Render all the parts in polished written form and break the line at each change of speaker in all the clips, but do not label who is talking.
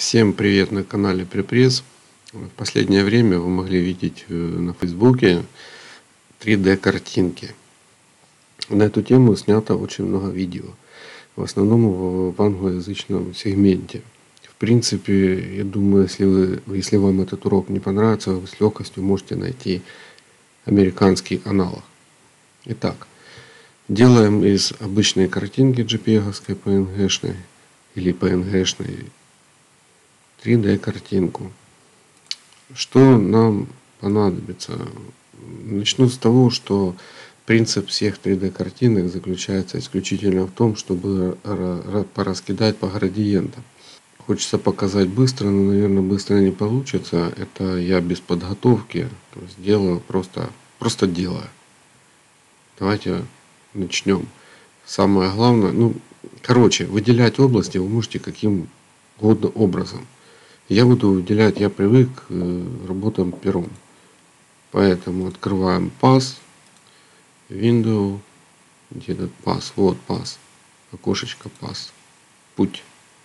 Всем привет на канале Припресс. В последнее время вы могли видеть на Фейсбуке 3D картинки. На эту тему снято очень много видео, в основном в англоязычном сегменте. В принципе, я думаю, если вам этот урок не понравится, вы с легкостью можете найти американский аналог. Итак, делаем из обычной картинки JPEG-овской, PNG-шной или PNG-шной 3D картинку. Что нам понадобится? Начну с того, что принцип всех 3D картинок заключается исключительно в том, чтобы пораскидать по градиентам. Хочется показать быстро, но, наверное, быстро не получится. Это я без подготовки, то есть делаю просто делаю. Давайте начнем. Самое главное, выделять области вы можете каким угодно образом. Я буду выделять, я привык к работам пером. Поэтому открываем Path, Window, где этот Path, вот Path, окошечко Path, путь.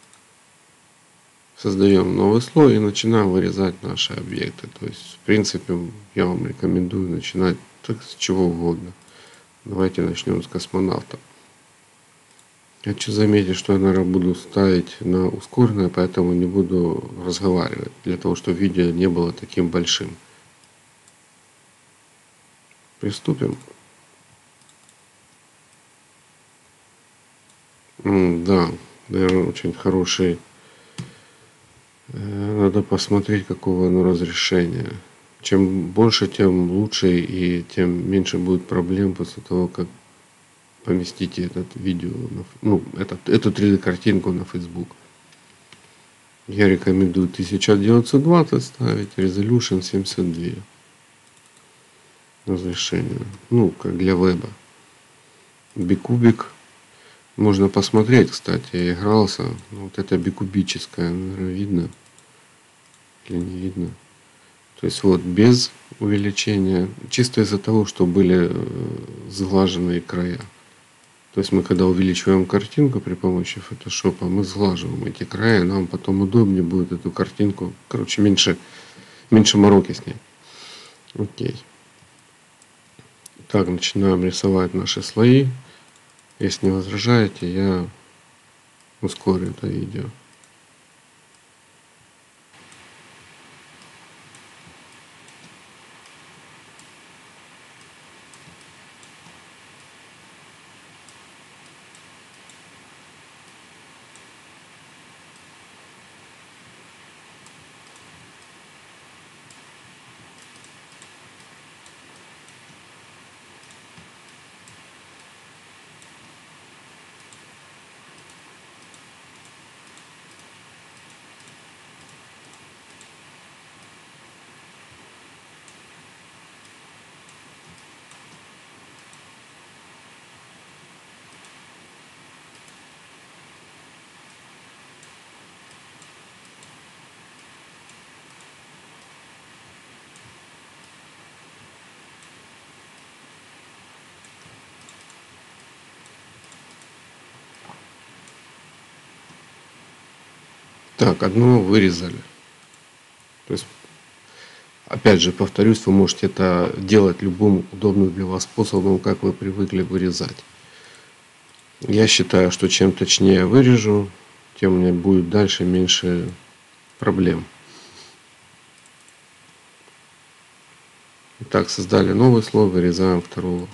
Создаем новый слой и начинаем вырезать наши объекты. То есть, в принципе, я вам рекомендую начинать с чего угодно. Давайте начнем с космонавта. Хочу заметить, что я, наверное, буду ставить на ускоренное, поэтому не буду разговаривать, для того, чтобы видео не было таким большим. Приступим. Да, наверное, очень хороший. Надо посмотреть, какого оно разрешения. Чем больше, тем лучше, и тем меньше будет проблем после того, как поместите этот видео, эту 3D картинку на Facebook. Я рекомендую 1920 ставить, Resolution 72 разрешение. Как для веба. Бикубик. Можно посмотреть, кстати, я игрался. Вот это бикубическое, наверное, видно или не видно. То есть вот без увеличения, чисто из-за того, что были сглаженные края. То есть мы когда увеличиваем картинку при помощи фотошопа, мы сглаживаем эти края, нам потом удобнее будет эту картинку, меньше мороки снять. Окей. Так, начинаем рисовать наши слои. Если не возражаете, я ускорю это видео. Так, одно вырезали. То есть, опять же, повторюсь, вы можете это делать любым удобным для вас способом, как вы привыкли вырезать. Я считаю, что чем точнее вырежу, тем у меня будет дальше меньше проблем. Итак, создали новый слой, вырезаем второго.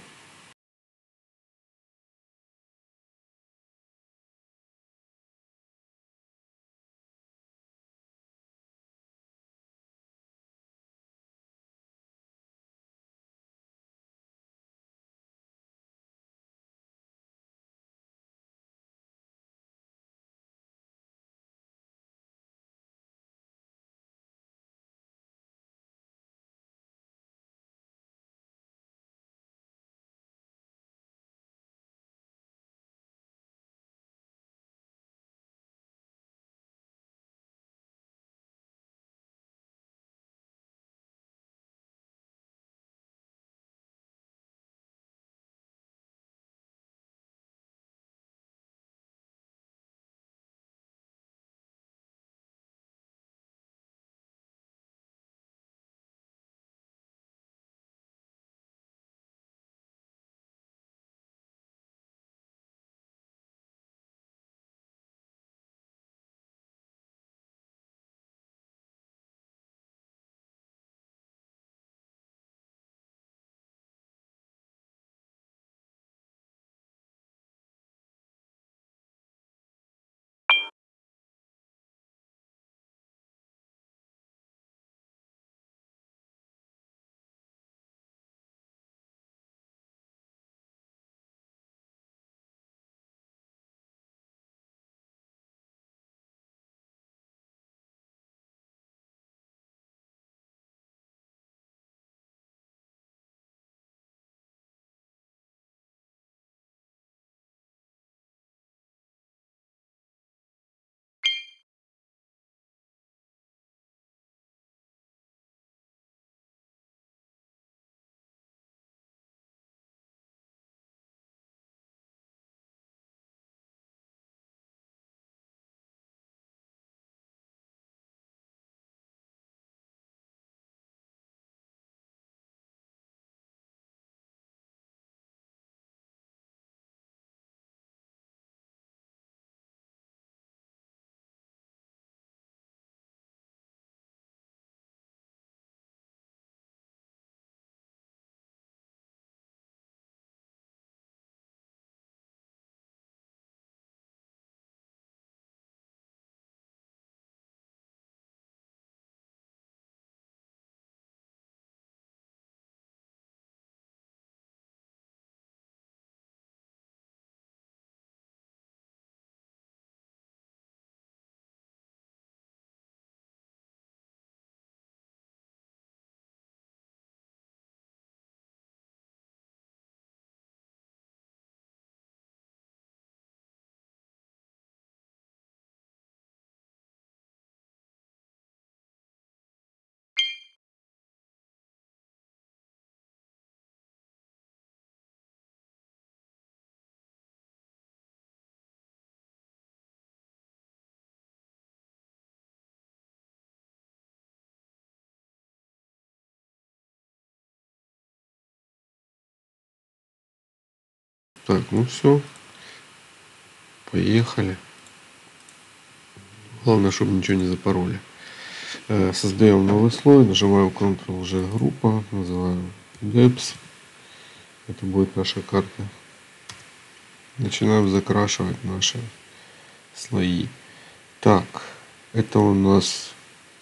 Так, ну все, поехали. Главное, чтобы ничего не запороли. Создаем новый слой, нажимаю Ctrl-G группа, называю Depth. Это будет наша карта. Начинаем закрашивать наши слои. Так, это у нас...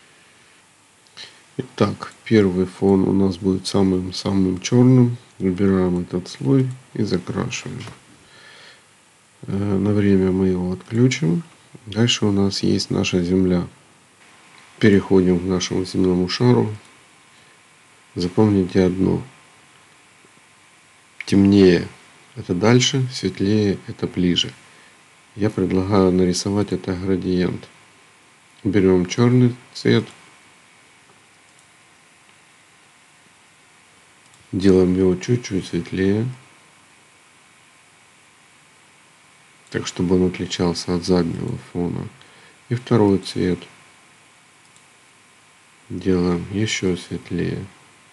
Итак, первый фон у нас будет самым черным. Выбираем этот слой и закрашиваем. На время мы его отключим. Дальше у нас есть наша Земля. Переходим к нашему земному шару. Запомните одно. Темнее это дальше, светлее это ближе. Я предлагаю нарисовать это градиент. Берем черный цвет. Делаем его чуть-чуть светлее. Так, чтобы он отличался от заднего фона. И второй цвет. Делаем еще светлее.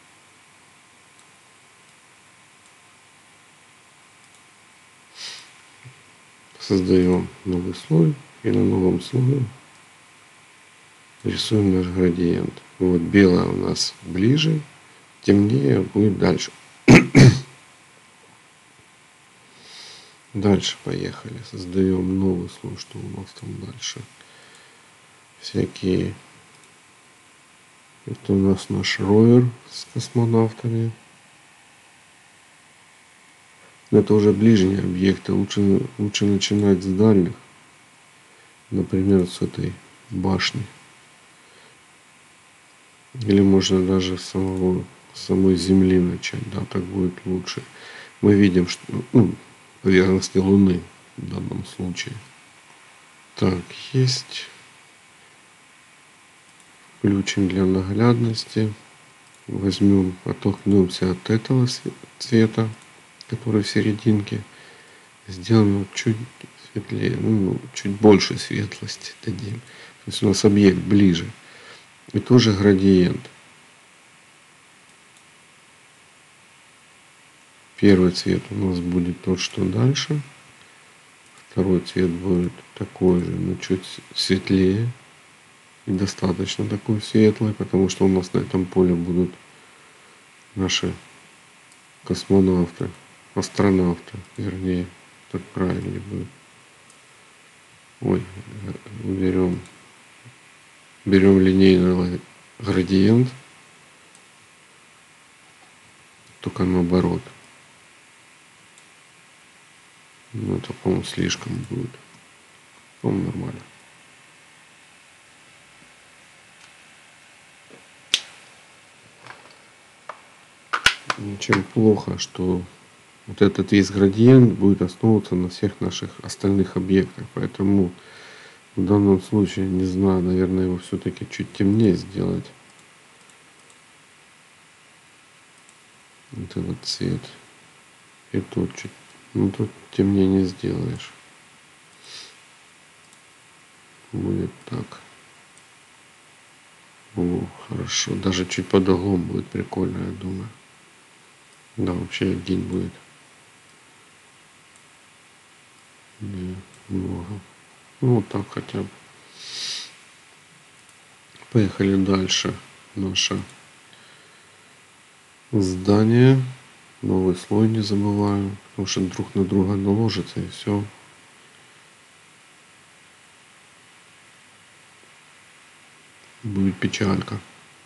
Создаем новый слой. И на новом слое рисуем наш градиент. Вот белое у нас ближе, темнее будет дальше. Дальше поехали. Создаем новый слой. Что у нас там дальше? Всякие. Это у нас наш ровер с космонавтами. Это уже ближние объекты. Лучше начинать с дальних. Например, с этой башни. Или можно даже с самой Земли начать. Да, так будет лучше. Мы видим, что поверхности Луны в данном случае. Так, есть. Включим для наглядности. Возьмем, оттолкнемся от этого цвета, который в серединке. Сделаем его чуть светлее, чуть больше светлости дадим. То есть у нас объект ближе. И тоже градиент. Первый цвет у нас будет тот, что дальше. Второй цвет будет такой же, но чуть светлее. И достаточно такой светлый, потому что у нас на этом поле будут наши космонавты, астронавты, вернее, так правильнее будет. Ой, берем линейный градиент, только наоборот. Ну, это, по-моему, слишком будет. По-моему, нормально. Чем плохо, что вот этот весь градиент будет основываться на всех наших остальных объектах. Поэтому в данном случае, не знаю, наверное, его все-таки чуть темнее сделать. Вот этот цвет. И тут чуть. Ну тут темнее не сделаешь. Будет так. О, хорошо. Даже чуть под углом будет прикольно, я думаю. Да, вообще день будет. Немного. Ну вот так хотя бы. Поехали дальше. Наше здание. Новый слой не забываю. Потому что друг на друга наложится и все. Будет печалька.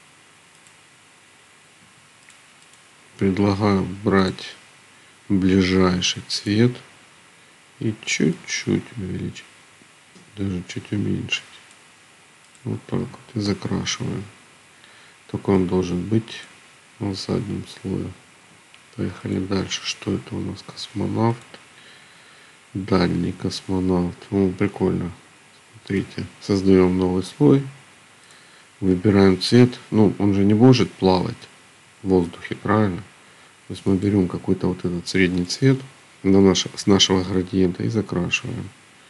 Предлагаю брать ближайший цвет и чуть-чуть увеличить. Даже чуть уменьшить. Вот так вот. И закрашиваем. Только он должен быть на заднем слое. Поехали дальше. Что это у нас? Космонавт. Дальний космонавт. Ну, прикольно. Смотрите. Создаем новый слой. Выбираем цвет. Ну, он же не может плавать в воздухе, правильно? То есть мы берем какой-то вот этот средний цвет с нашего градиента и закрашиваем.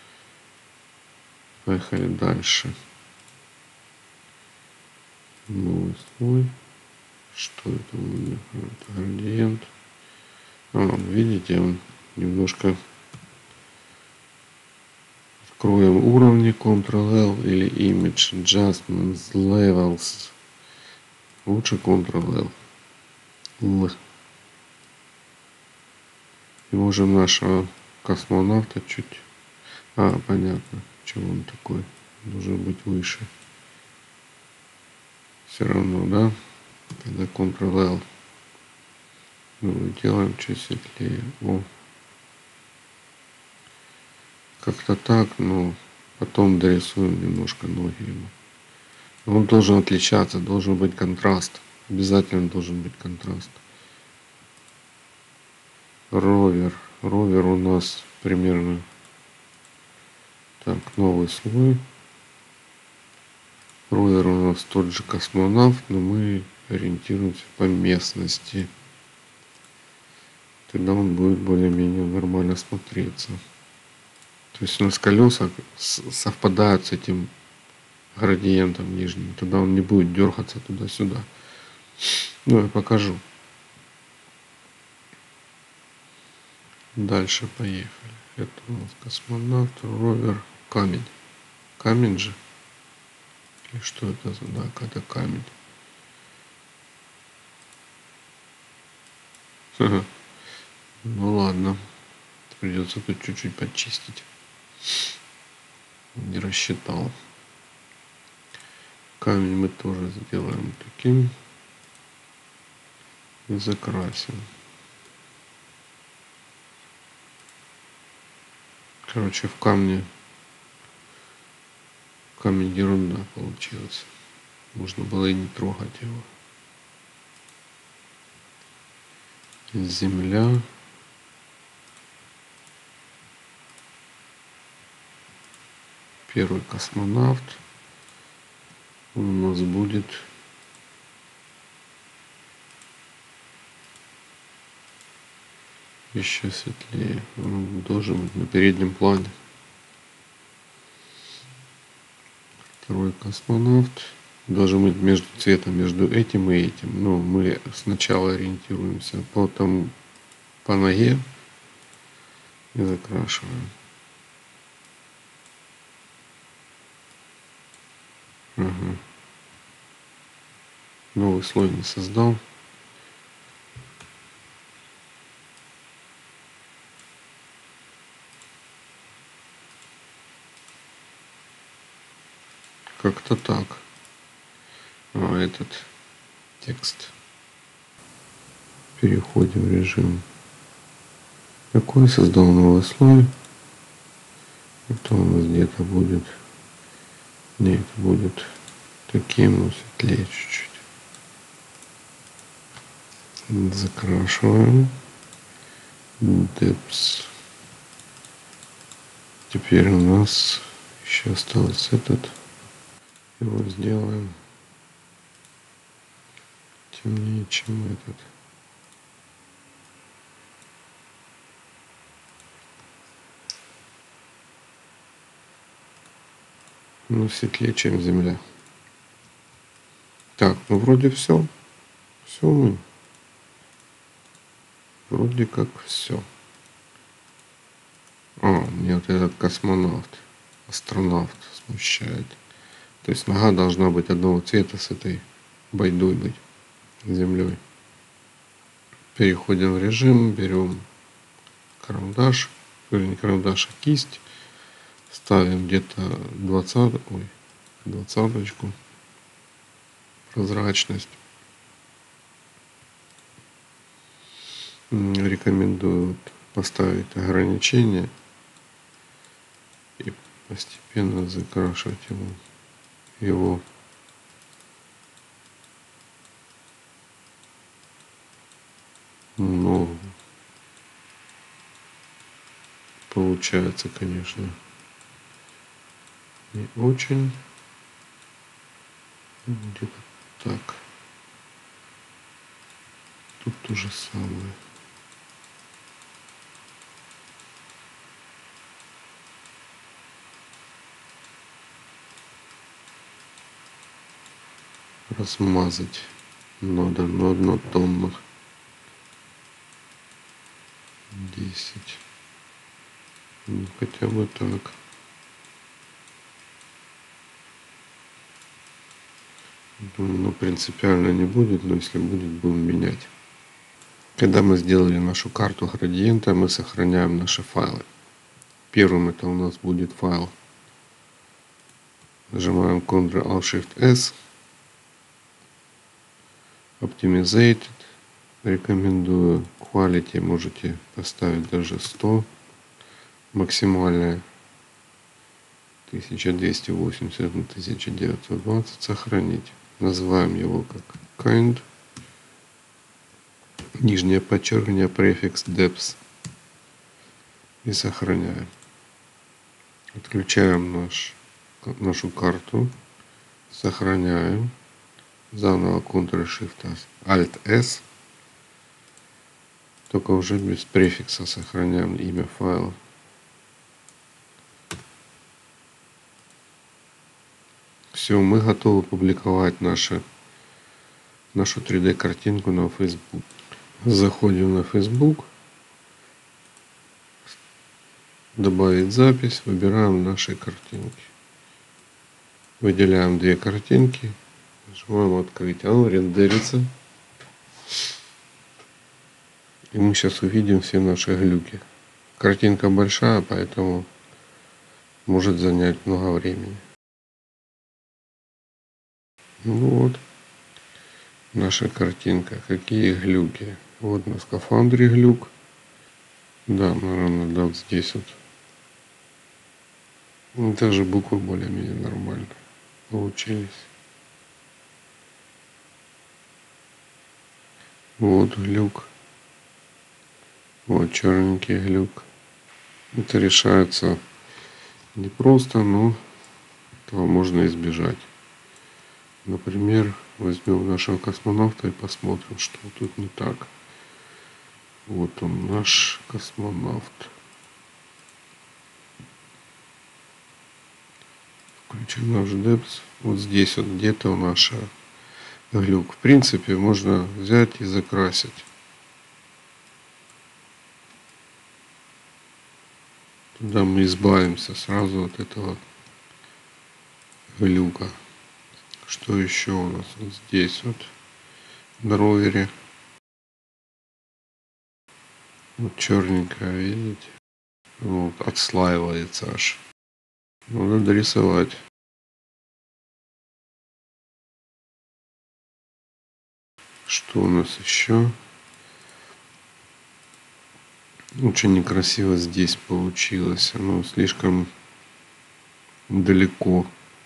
Поехали дальше. Новый слой. Что это у меня? Это градиент. Видите, он немножко откроем уровни, Ctrl-L или Image Adjustments Levels. Лучше Ctrl-L. И можем нашего космонавта чуть... понятно, чего он такой. Должен быть выше. Все равно, да? Тогда Ctrl-L. Ну, делаем чуть светлее. О. Как-то так, но потом дорисуем немножко ноги ему. Он должен отличаться, должен быть контраст. Обязательно должен быть контраст. Ровер. Ровер у нас примерно... Так, новый слой. Ровер у нас тот же космонавт, но мы ориентируемся по местности. Тогда он будет более-менее нормально смотреться. То есть у нас колеса совпадают с этим градиентом нижним. Тогда он не будет дергаться туда-сюда. Ну, я покажу. Дальше поехали. Это у нас космонавт, ровер, камень. Камень же? Или что это за... Да, это камень. Ну ладно. Придется тут чуть-чуть почистить. Не рассчитал. Камень мы тоже сделаем таким. И закрасим. Короче, в камне камень ерунда получилась. Можно было и не трогать его. Земля. Первый космонавт. Он у нас будет еще светлее. Он должен быть на переднем плане. Второй космонавт должен быть между цветом, между этим и этим. Но мы сначала ориентируемся по ноге и закрашиваем. Ага. Новый слой не создал. Как-то так. Этот текст. Переходим в режим. Какой создал новый слой. Это у нас где-то будет. Нет, будет таким, но светлее чуть-чуть. Закрашиваем. Depths. Теперь у нас еще остался этот. Его сделаем темнее, чем этот. Ну, светлее, чем земля. Так, ну вроде все. Все мы. Вроде как все. Мне вот этот космонавт, астронавт смущает. То есть нога должна быть одного цвета с этой байдой быть, землей. Переходим в режим, берем карандаш, или не карандаш, а кисть. Ставим где-то 20-очку прозрачность. Рекомендую поставить ограничение и постепенно закрашивать его. Но получается, конечно, не очень. Где-то так. Тут то же самое. Размазать надо на однотонных. 10. Ну, хотя бы так. Ну, принципиально не будет, но если будет, будем менять. Когда мы сделали нашу карту градиента, мы сохраняем наши файлы. Первым это у нас будет файл. Нажимаем Ctrl-Alt-Shift-S. Optimized. Рекомендую. Quality можете поставить даже 100. Максимальная 1280 на 1920. Сохранить. Называем его как kind. Нижнее подчеркивание префикс depth. И сохраняем. Отключаем нашу карту. Сохраняем. Заново Ctrl-Shift-Alt-S. Только уже без префикса сохраняем имя файла. Все, мы готовы публиковать нашу 3D картинку на Facebook. Заходим на Facebook. Добавить запись. Выбираем наши картинки. Выделяем 2 картинки. Нажимаем открыть. Оно рендерится. И мы сейчас увидим все наши глюки. Картинка большая, поэтому может занять много времени. Ну вот. Наша картинка. Какие глюки. Вот на скафандре глюк. Да, наверное, да, вот здесь вот. Даже буквы более-менее нормально получились. Вот глюк. Вот черненький глюк. Это решается не просто, но этого можно избежать. Например, возьмем нашего космонавта и посмотрим, что тут не так. Вот он, наш космонавт. Включим наш Depth. Вот здесь вот где-то у нас глюк. В принципе, можно взять и закрасить. Туда мы избавимся сразу от этого глюка. Что еще у нас вот здесь вот на ровере? Вот черненькое, видите? Вот, отслаивается аж. Надо дорисовать. Что у нас еще? Очень некрасиво здесь получилось. Оно слишком далеко.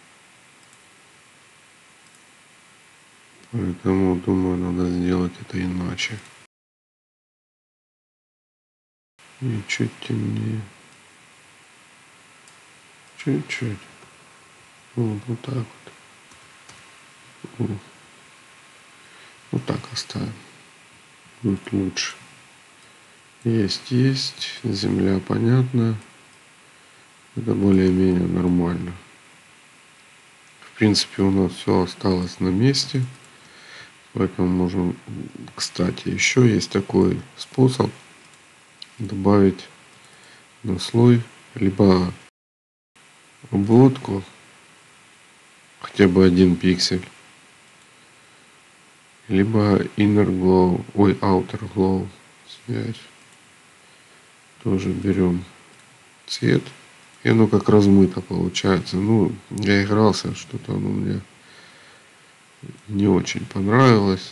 Поэтому, думаю, надо сделать это иначе. И чуть темнее. Чуть-чуть. Вот так вот. Вот так оставим. Будет лучше. Есть. Земля понятна. Это более-менее нормально. В принципе, у нас все осталось на месте. Поэтому можем... Кстати, еще есть такой способ добавить на слой либо обводку, хотя бы 1 пиксель, либо outer glow снять. Тоже берем цвет, и оно как размыто получается. Ну, я игрался, что-то оно мне не очень понравилось.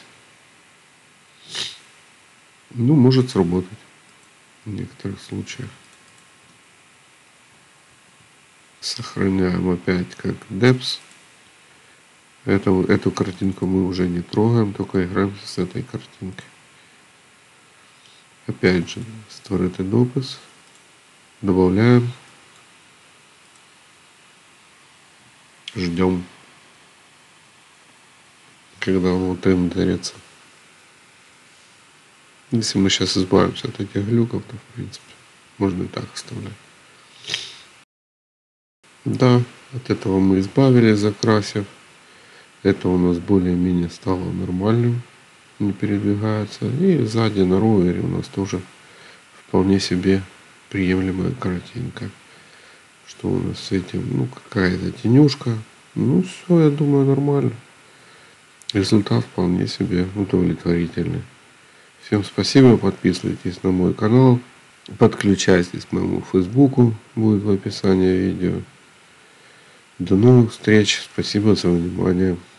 Ну, может сработать в некоторых случаях. Сохраняем опять как Depth. Эту картинку мы уже не трогаем, только играемся с этой картинкой. Опять же, створити допис. Добавляем. Ждем, когда он рендерится. Если мы сейчас избавимся от этих глюков, то в принципе можно и так оставлять. Да, от этого мы избавились, закрасив. Это у нас более-менее стало нормальным, не передвигается. И сзади на ровере у нас тоже, в вполне себе приемлемая картинка. Что у нас с этим? Ну, какая-то тенюшка. Ну, все, я думаю, нормально. Результат вполне себе удовлетворительный. Всем спасибо, подписывайтесь на мой канал, подключайтесь к моему фейсбуку, будет в описании видео. До новых встреч, спасибо за внимание.